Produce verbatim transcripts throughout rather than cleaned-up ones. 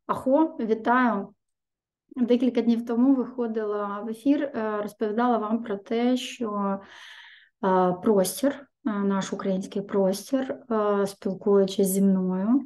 Ахо, вітаю! Декілька днів тому виходила в ефір, розповідала вам про те, що простір, наш український простір, спілкуючись зі мною,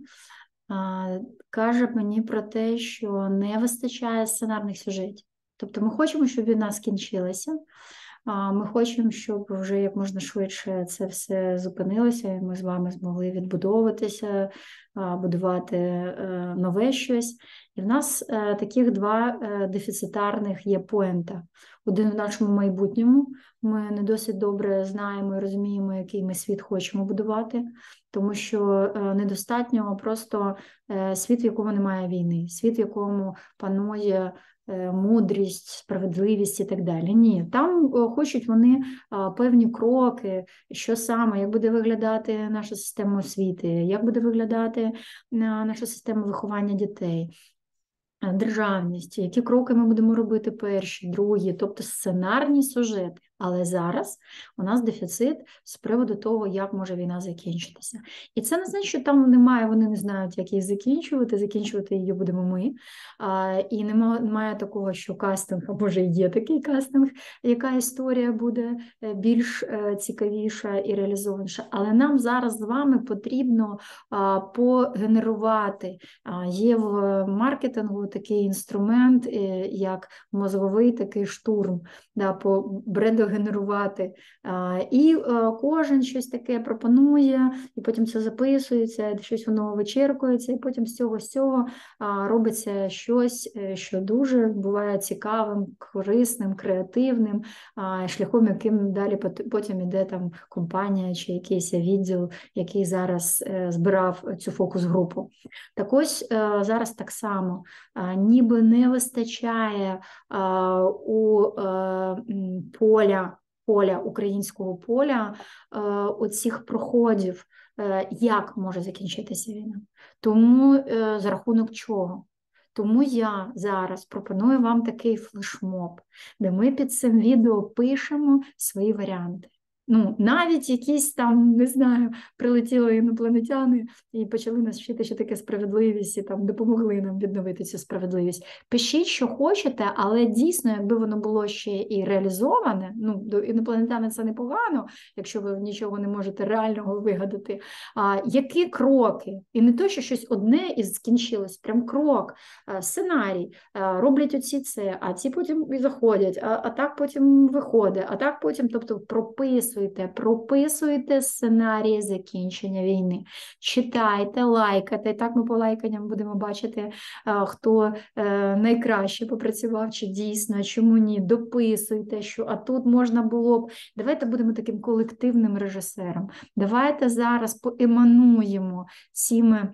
каже мені про те, що не вистачає сценарних сюжетів. Тобто ми хочемо, щоб війна скінчилася, ми хочемо, щоб вже як можна швидше це все зупинилося, і ми з вами змогли відбудовуватися, будувати нове щось. І в нас таких два дефіцитарних є поінта. Один в нашому майбутньому. Ми не досить добре знаємо і розуміємо, який ми світ хочемо будувати, тому що недостатньо просто світ, в якому немає війни, світ, в якому панує мудрість, справедливість і так далі. Ні, там хочуть вони певні кроки, що саме, як буде виглядати наша система освіти, як буде виглядати наша система виховання дітей, державність, які кроки ми будемо робити перші, другі, тобто сценарні сюжети. Але зараз у нас дефіцит з приводу того, як може війна закінчитися. І це не значить, що там немає, вони не знають, як її закінчувати, закінчувати її будемо ми. І немає такого, що кастинг, а може є такий кастинг, яка історія буде більш цікавіша і реалізованіша. Але нам зараз з вами потрібно погенерувати. Є в маркетингу такий інструмент, як мозговий такий штурм, да, по бренду генерувати. І кожен щось таке пропонує, і потім це записується, щось воно вичеркується, і потім з цього з цього робиться щось, що дуже буває цікавим, корисним, креативним, шляхом, яким далі потім іде там компанія чи якийсь відділ, який зараз збирав цю фокус-групу. Так ось зараз так само, ніби не вистачає у поля поля, українського поля, оцих проходів, як може закінчитися війна. Тому за рахунок чого? Тому я зараз пропоную вам такий флешмоб, де ми під цим відео пишемо свої варіанти. Ну, навіть якісь там, не знаю, прилетіли інопланетяни і почали нас вчити, що таке справедливість, і там допомогли нам відновити цю справедливість. Пишіть, що хочете, але дійсно, якби воно було ще і реалізоване, ну, до інопланетяни це непогано, якщо ви нічого не можете реального вигадати, а, які кроки, і не то, що щось одне і скінчилось, прям крок, а, сценарій, а, роблять оці це, а ці потім і заходять, а, а так потім виходить, а так потім, тобто прописують, прописуйте сценарії закінчення війни. Читайте, лайкайте. Так ми по лайканням будемо бачити, хто найкраще попрацював, чи дійсно, чому ні. Дописуйте, що а тут можна було б. Давайте будемо таким колективним режисером. Давайте зараз поемануємо цими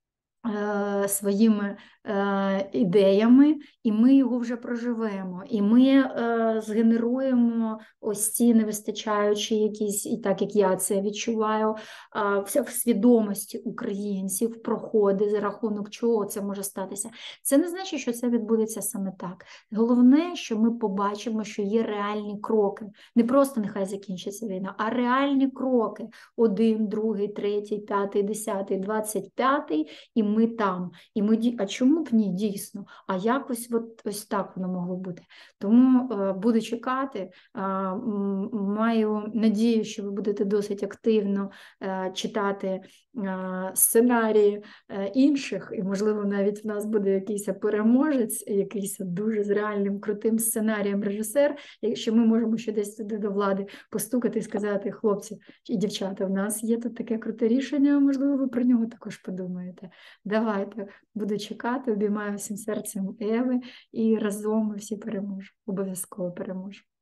своїми е, ідеями, і ми його вже проживемо. І ми е, згенеруємо ось ці невистачаючі якісь, і так як я це відчуваю, е, все в свідомості українців проходить, за рахунок чого це може статися. Це не значить, що це відбудеться саме так. Головне, що ми побачимо, що є реальні кроки. Не просто нехай закінчиться війна, а реальні кроки. Один, другий, третій, п'ятий, десятий, двадцять п'ятий, і ми там. І ми, а чому б ні, дійсно? А якось от, ось так воно могло бути. Тому е, буду чекати. Е, маю надію, що ви будете досить активно е, читати е, сценарії е, інших, і, можливо, навіть в нас буде якийсь переможець, якийсь дуже з реальним крутим сценарієм режисер, якщо ми можемо ще десь туди до влади постукати і сказати: хлопці і дівчата, в нас є тут таке круте рішення, можливо, ви про нього також подумаєте. Давайте, буду чекати, обіймаю всім серцем Еви, і разом ми всі переможемо, обов'язково переможемо.